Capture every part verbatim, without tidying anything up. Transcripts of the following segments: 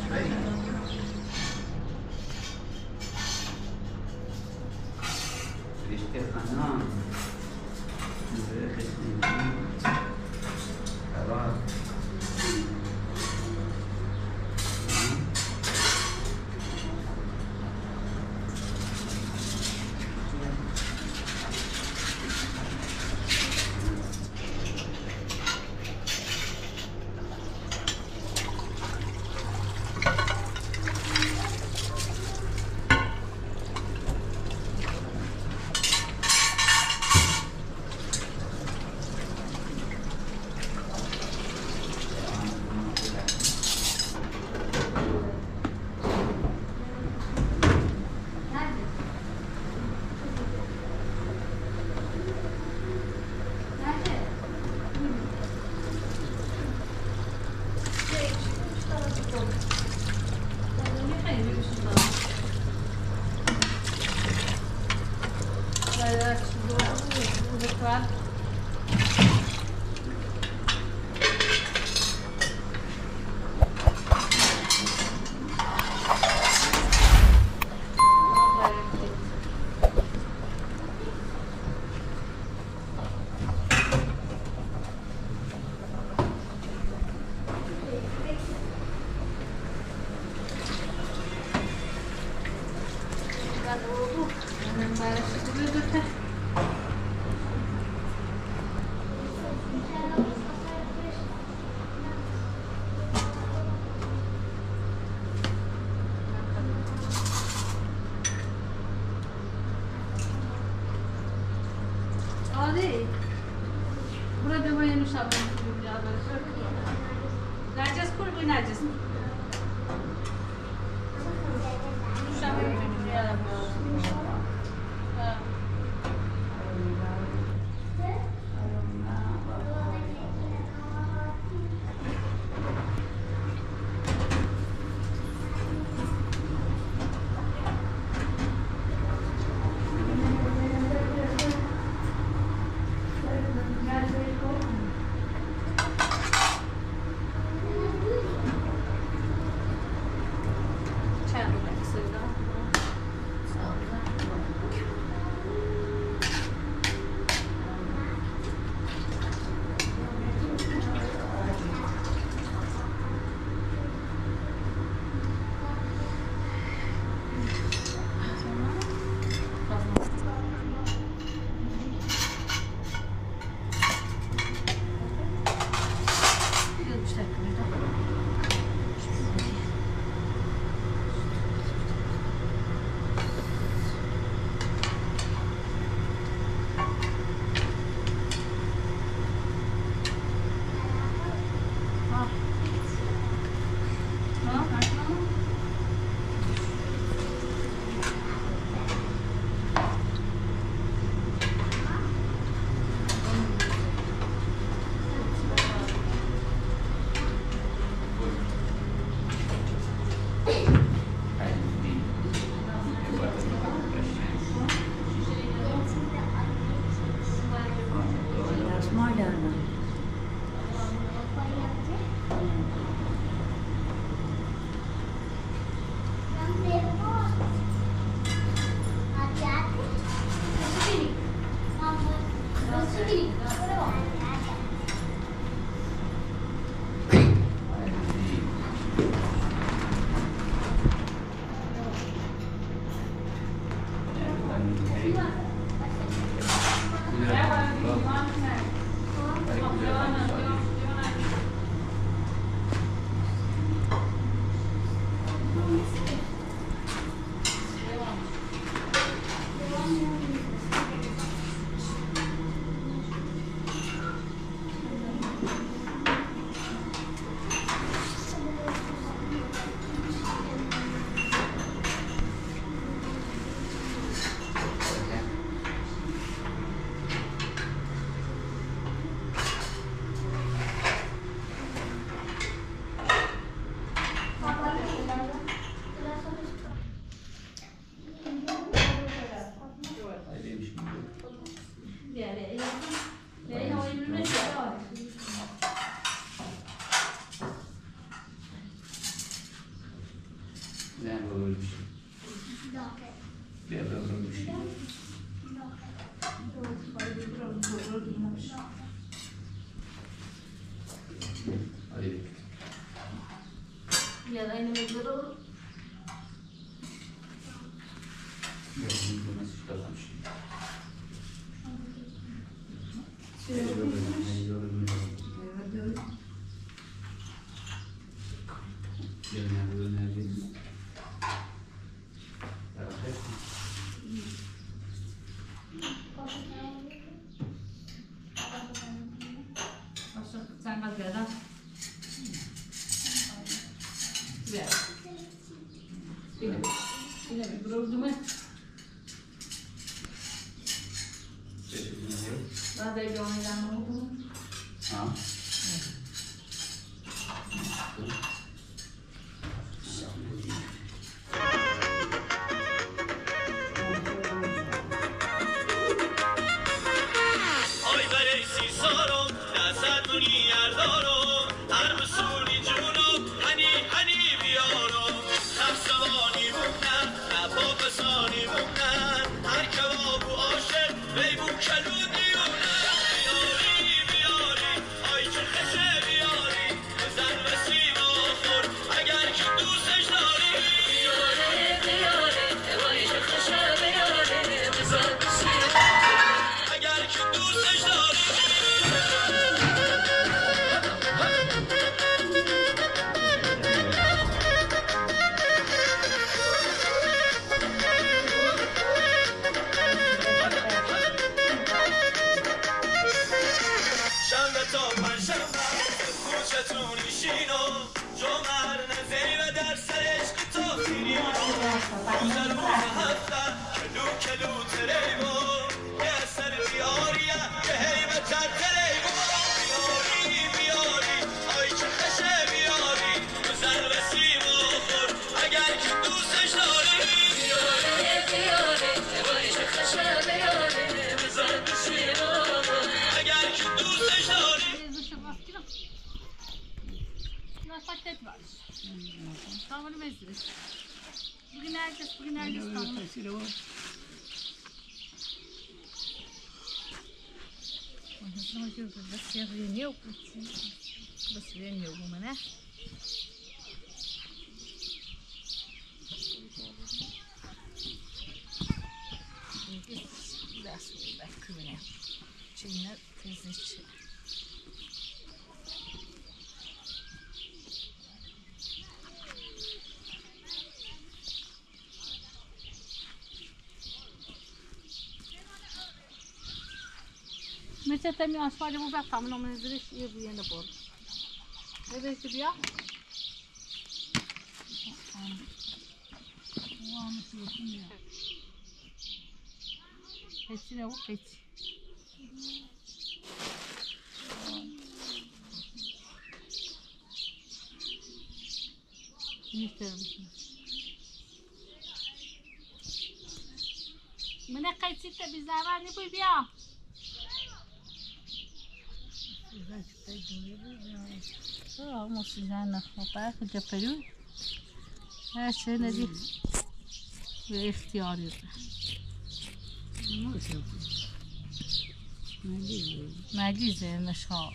رشته خنان نظره خشنگی قرار نه بابا میشه بیا بابا میشه آره Ya da aynı mevzuda olur. Ya bunu nasıl çıkartmış? Şey yapıyormuş. Evet. Genelde önerdiğim Sen bak ya. Ver. Yine, yine bir bıraktım mı? Daha da bir oynayacağım oldu mu? Ha? Bugün neredeyiz? Bugün neredeyiz? Tamam. بس يغني بس يغني ومنه دست بکونه چینه تیزه مثل تمی آسفالی بود وقت همون نمی‌ذارش یه بیه نبود. ببینید بیا. هیچی نبود هیچی. نیستم. من قیچی تبی زبانی بی بیا. اه موسیقی نخواه کجا پریون هر چه ندی به اختیاری مجیزه نشها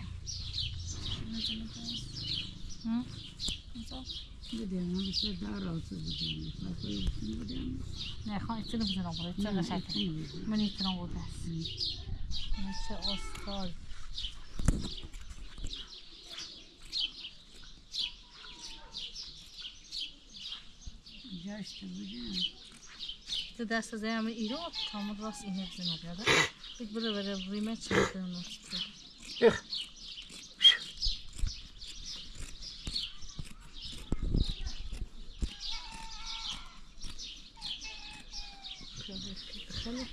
نه خواهی ایتونو بزنم بوده ایتونو قشنگه من ایتونو بوده است مثل آسکار تو دست از همه ایرو تامون راست اینه بزنم بیاده بید بره بره ریمه چه بزنم ناشته خیلی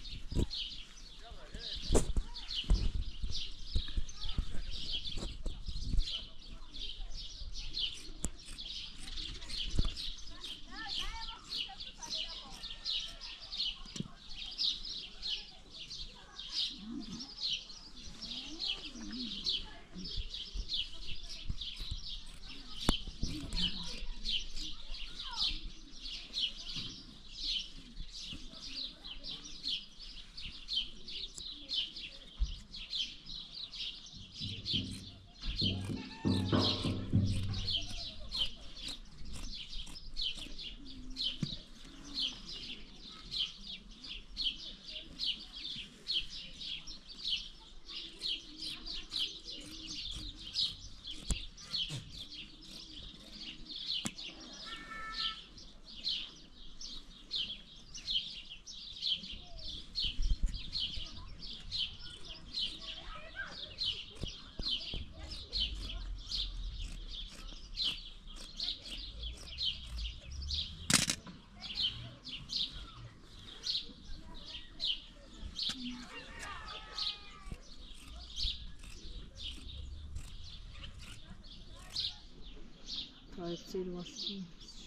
سیر واسه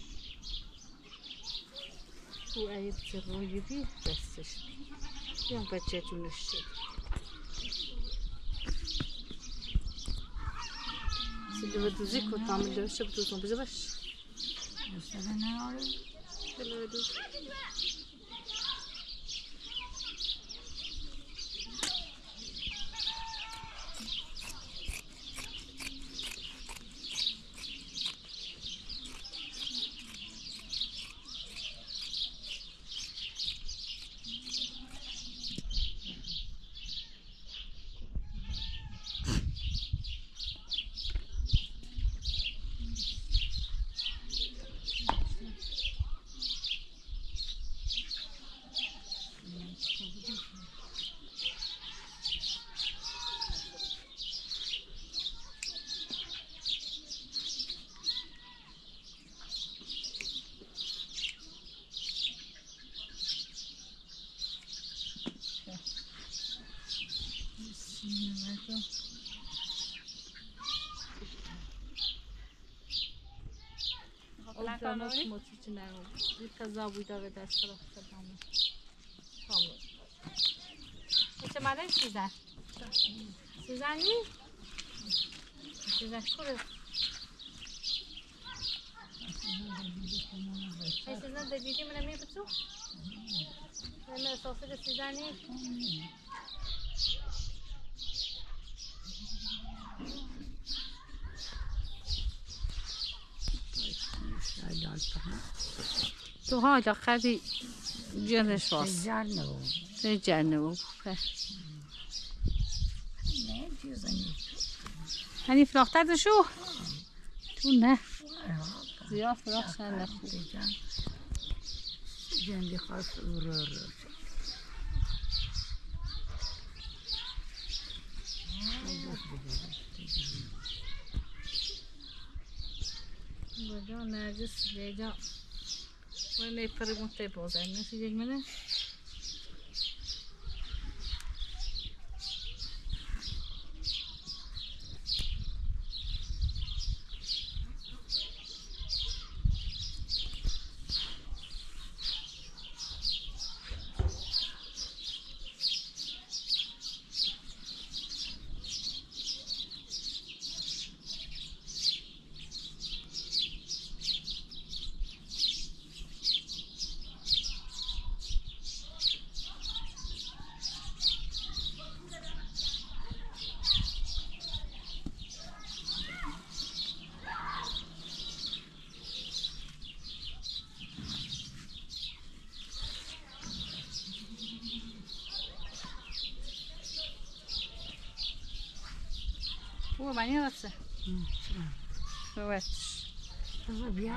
او ایب روی بی دستش یا بچه جونش شد سیلو دوزی کو تعمل دوشه بتوزون بزه باش دوسته نه آره سیلو دوز Plankanori motiçine bir kaza buyda ve ders tarafta tamam. Tamam. İşte madem sizden. Sizden mi? Sizden şuraya. Hey sizden de dediğim ne mi yapıyorsun? Ben sofrada sizden ne? تو ها جا خدی جنش واس جرنه بود سه جرنه بود نه جزنی هنی فراختر داشو تو نه زیاد فراخ شن نخود جندی خواست رو رو بجا نرجس لیجا و نیپری مونته بازن نسی جگ منه خوبه معنی رسه بوتش بذار بیا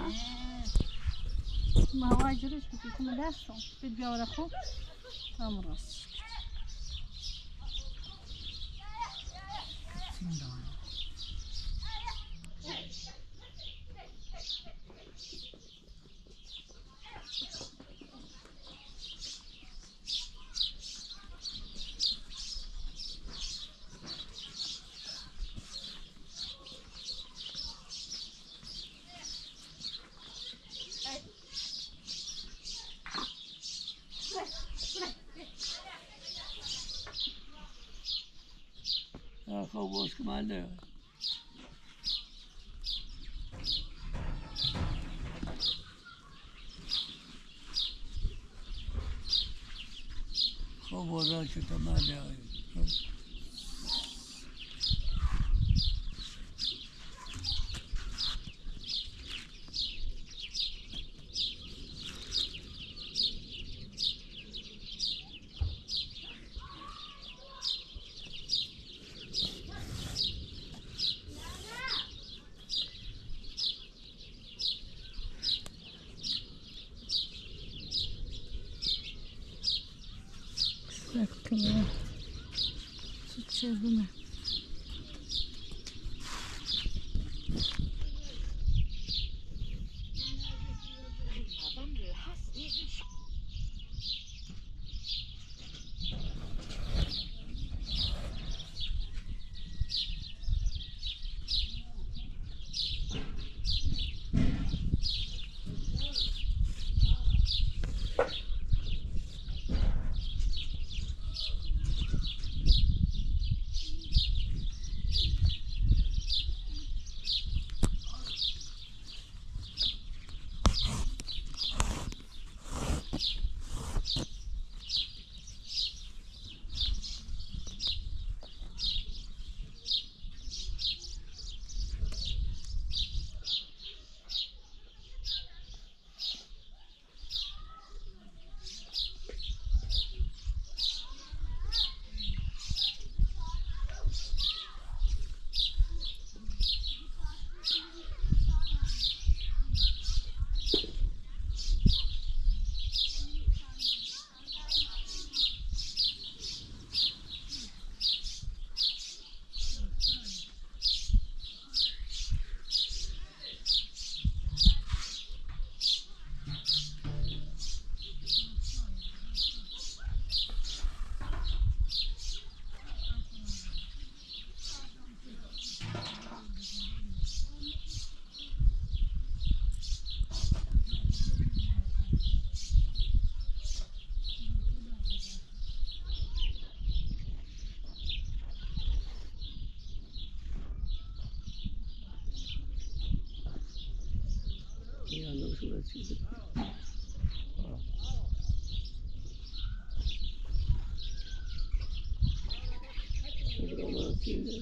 ما هوا جرش بکی کنه دستم بید بیا ورا خوب هم راست سیندان خوب باش که من نه خوب بازار که تو من نه Такое. Сейчас думаю. andando sulla città. Vedremo la chiesa.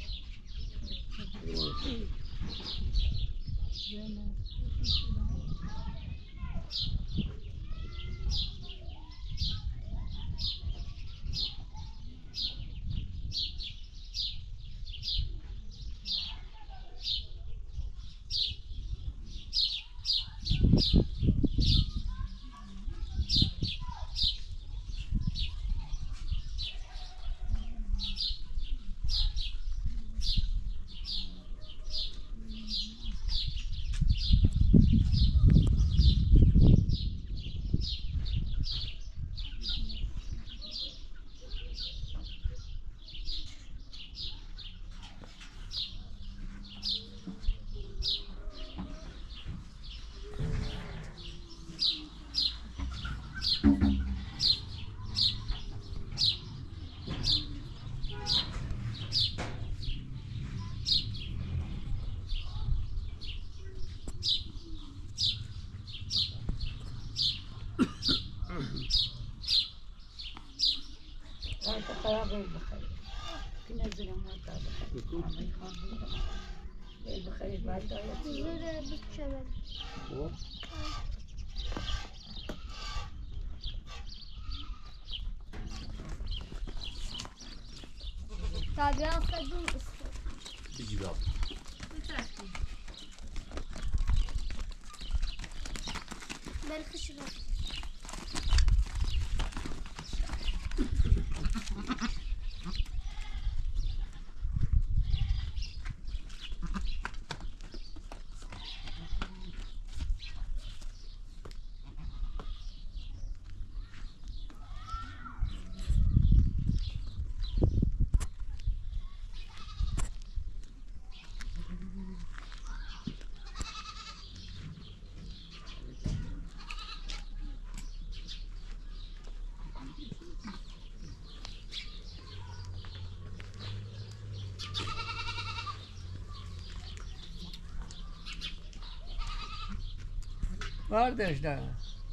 غير بخير تنزل موتى بخير ما يخافون غير بخير بعد غير بالشمال طب يا أخذون أسفل بجبال بالخشبة بردش در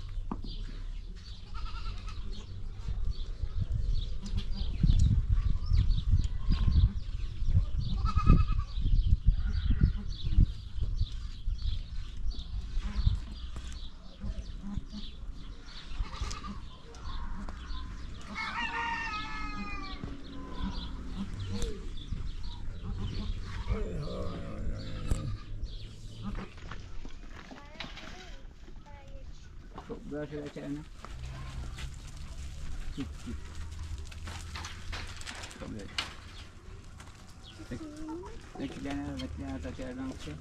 Berapa baca anak? Cik-cik. Tak boleh. Lagi dia nak, lagi dia tak ada langsung.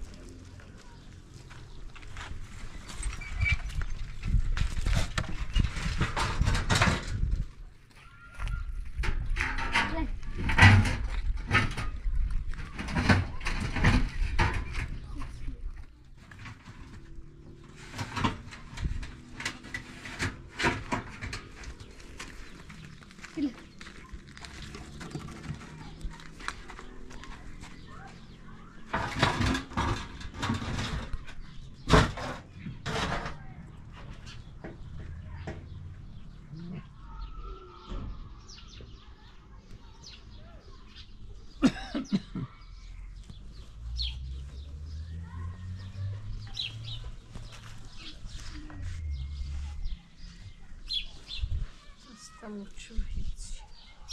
Mucho hits.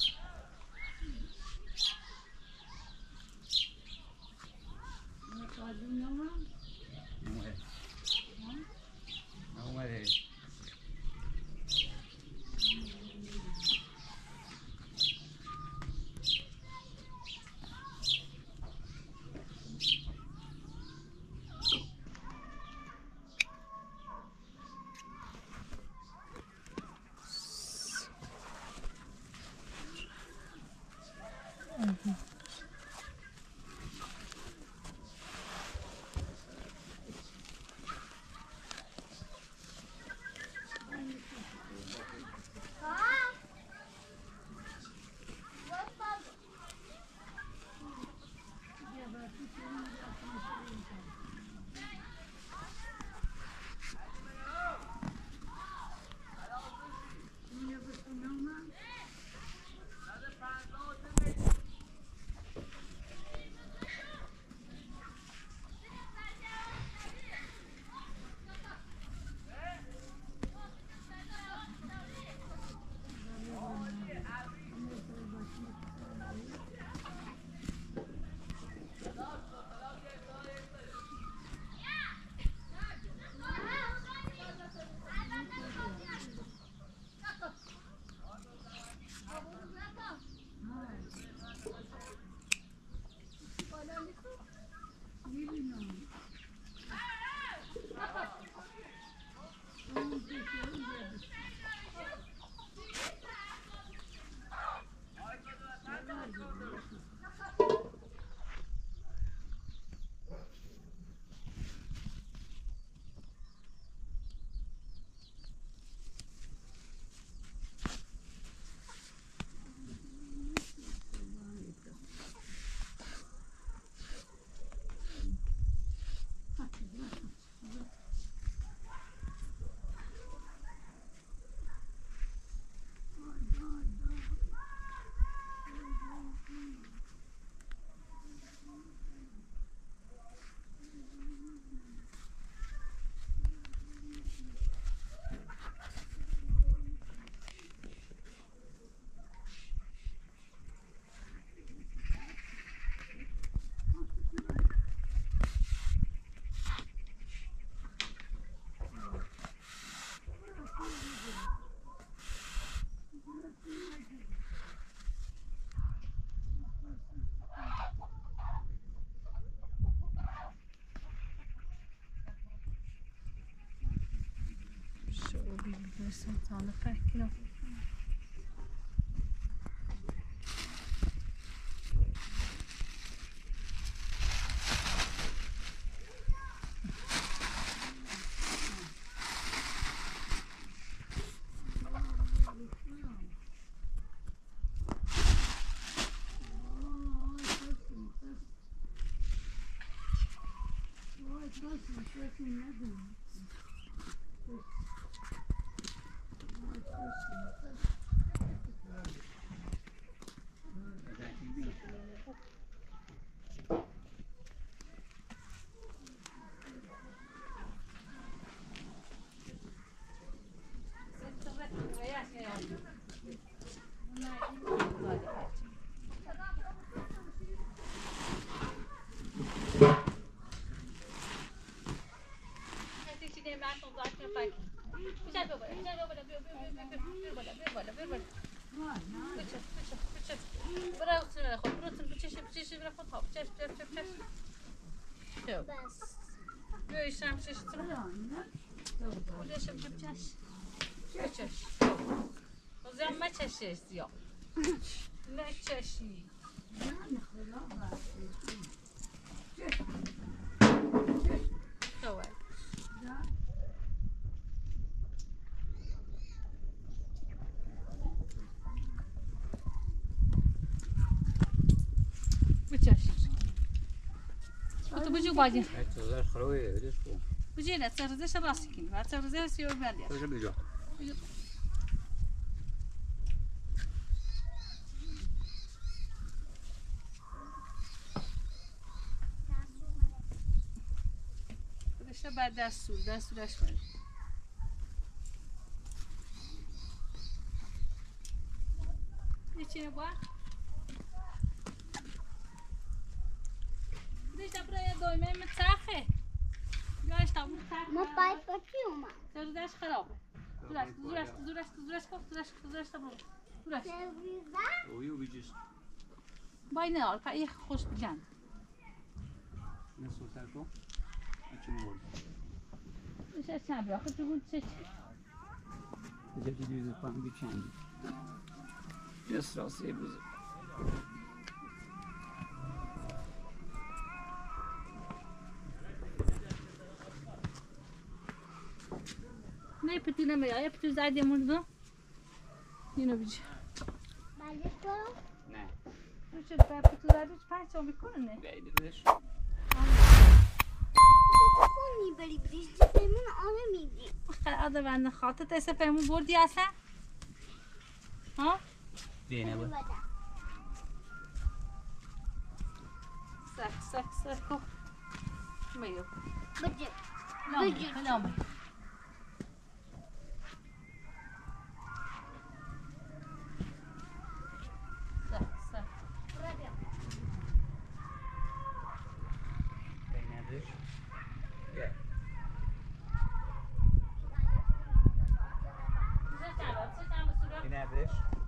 Não é. Não é. Bizim tane pek kilo. Göğüslerim çeşitli. Uğraşım yapacağız. Çeşit. O zaman ne çeşit yok. Ne çeşit? Tamam. Bu çeşit. تو بجو باجی. تازه خروی ریش کو. بجی نه سرزش راستی کنی. بعد سرزش سیور میاد. تازه بجو. بدش بعد دستور دستورش کنی. یه چیه با؟ دیشب برای دایمه متسخه. بیایش تابون تخت. ما پایپ پاکی اومد. سرزش خرابه. دورش دورش دورش دورش کف دورش دورش تابون. دورش. سرویزه؟ اویو بیجیس. باید نه آل پای خوش بجن. نسو ترکو. اچین بود. دیشب چند برای خود بگو چه چی؟ دیشب دیویز پام بیچندی. جس راستی بزر. نه پتی نمیاد پتی زدی مردم اینو بیچ بله تو؟ نه. چه پتی زدی پنج تا میکنه نه بیایدش. تو میبری بریش دیپمون آنه میدی. آده بنده خاطر تیسه پیمون بردی اصلا ها؟ دینه بود. سک سک سک کو میو بجه بجه نامی سک سک بیایدش. یه. بیایدش.